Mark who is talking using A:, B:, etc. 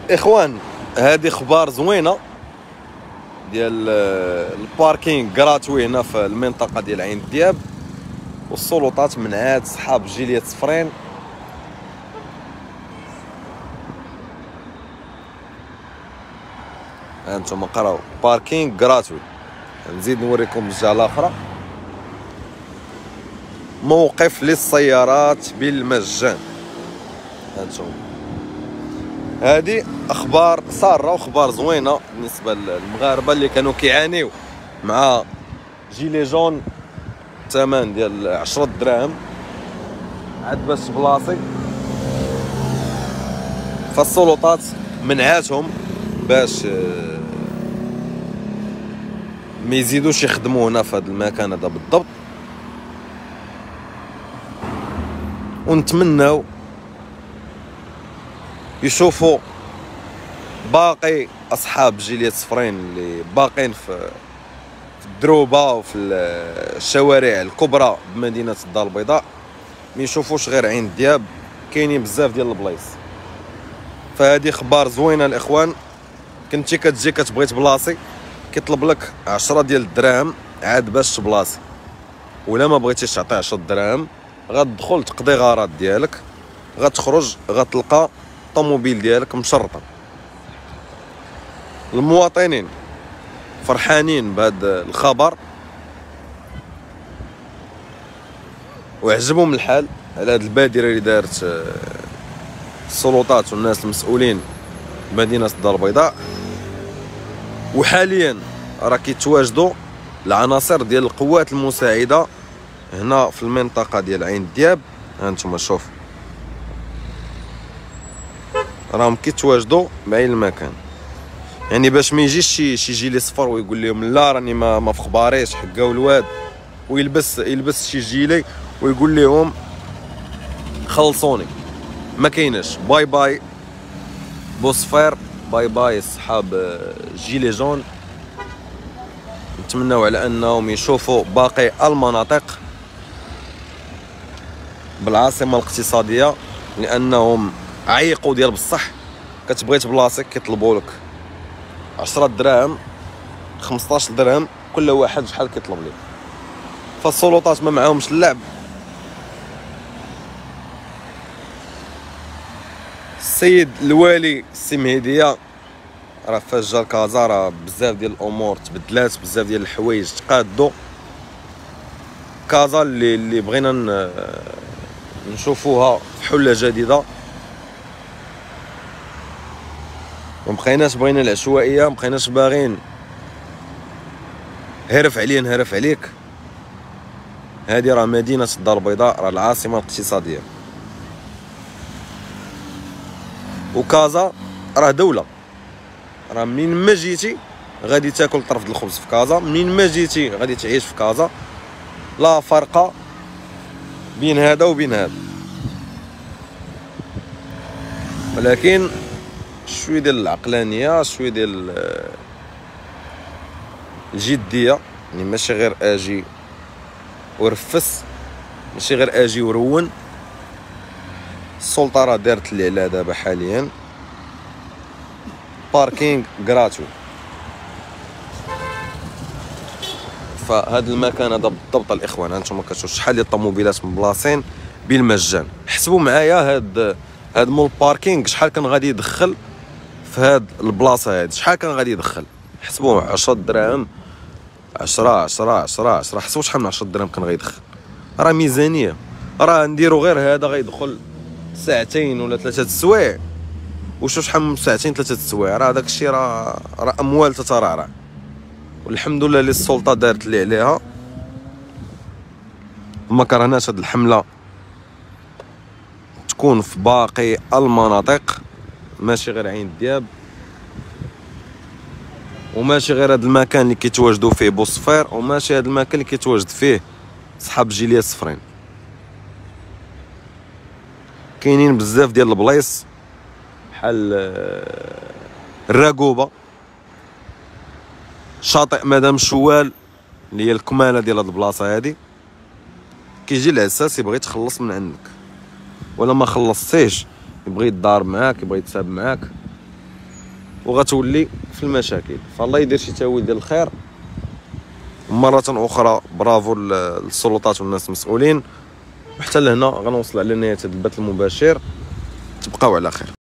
A: اخوان، هذه اخبار زوينه ديال الباركينغ غراتوي هنا في المنطقه ديال عين الدياب، والسلطات منعات صحاب جيليه صفرين هانتوما قراو باركينغ غراتوي. نزيد نوريكم الجهه الاخرى، موقف للسيارات بالمجان. هانتوما هذه اخبار ساره واخبار زوينه بالنسبه للمغاربه اللي كانوا كيعانيو مع جيلي جون، الثمن ديال 10 دراهم عاد باش بلاصي. فالسلطات منعاتهم باش ما يزيدوش يخدموا هنا في هذا المكان هذا بالضبط، ونتمناو يشوفوا باقي اصحاب جيلية صفرين اللي باقين في الدروبه وفي الشوارع الكبرى بمدينه الدار البيضاء، ما يشوفوش غير عين الدياب، كاينين بزاف ديال البلايص. فهذه اخبار زوينه الاخوان. كنتي كتجي كتبغي تبلاصي كيطلب لك 10 ديال الدراهم عاد باش تبلاصي، ولا ما بغيتيش تعطي 10 دراهم غتدخل تقضي غرض ديالك، غتخرج غتلقى الطوموبيل ديالك مشرطه. المواطنين فرحانين بهذا الخبر وعجبهم الحال على هذه البادره اللي دارت السلطات والناس المسؤولين بمدينه الدار البيضاء. وحاليا راه كيتواجدوا العناصر ديال القوات المساعده هنا في المنطقه ديال عين الدياب. هانتوما شوف راهم كيتواجدوا بعين المكان، يعني باش ما يجيش شي جيلي صفر ويقول لهم لا راني ما في خباريش حكاو الواد، ويلبس شي جيلي ويقول لهم خلصوني. ما كايناش. باي باي بوصفير، باي باي صحاب جيلي جون. نتمناو على انهم يشوفوا باقي المناطق بالعاصمه الاقتصاديه، لانهم عيقوا ديال بصح. كتبغي تبلاصيك كيطلبوا لك 10 دراهم 15 درهم، كل واحد شحال كيطلب لك. فالسلطات ما معاهمش اللعب. السيد الوالي السي مهديه راه فاش جا كازا راه بزاف ديال الامور تبدلات، بزاف ديال الحوايج تقادوا. كازا اللي بغينا نشوفوها في حله جديده، ومبقيناش بغينا العشوائيه، مبقيناش باغيين هرف عليا نهرف عليك. هذه راه مدينه الدار البيضاء، راه العاصمه الاقتصاديه، وكازا راه دوله. راه منين ما جيتي غادي تاكل طرف الخبز في كازا، منين ما جيتي غادي تعيش في كازا، لا فرق بين هذا وبين هذا. ولكن شويه ديال العقلانيه، شويه ديال الجديه، يعني ماشي غير اجي ورفس، ماشي غير اجي ورون. السلطه راه دارت اللي عليها دابا حاليا، باركينغ غراتوي. فهذا المكان هذا بالضبط الاخوان، هانتوما كتشوفوا شحال ديال الطوموبيلات مبلاصين بالمجان. حسبوا معايا هاد مول باركينغ شحال كان غادي يدخل في هاد البلاصه هادي، شحال كان غادي يدخل. حسبوا 10 دراهم 10 10 10 10، حسبوا شحال من 10 دراهم كان غيدخل. راه ميزانيه، راه نديرو غير هذا غيدخل ساعتين ولا 3 سوايع، وشوف شحال من ساعتين 3 سوايع، راه داك الشيء راه اموال تترعرع. والحمد لله اللي السلطه دارت اللي عليها، وما كرهناش هاد الحمله تكون في باقي المناطق، ماشي غير عين الدياب، وماشي غير هاد المكان اللي كيتواجدوا فيه بوصفير، وماشي هاد المكان اللي كيتواجد فيه صحاب جيليه صفرين. كاينين بزاف ديال البلايص بحال الراقوبه، شاطئ مدام شوال اللي هي الكماله ديال هاد البلاصه هادي. كيجي العساس يبغي يتخلص من عندك، ولا ما خلصتيش يبغي يدار معاك، يبغي يتساب معاك. وغتولي في المشاكل. فالله يدير شي تاويل ديال الخير. مرة أخرى برافو للسلطات والناس المسؤولين. وحتى لهنا غنوصل على نهاية هذا البث المباشر. تبقاو على خير.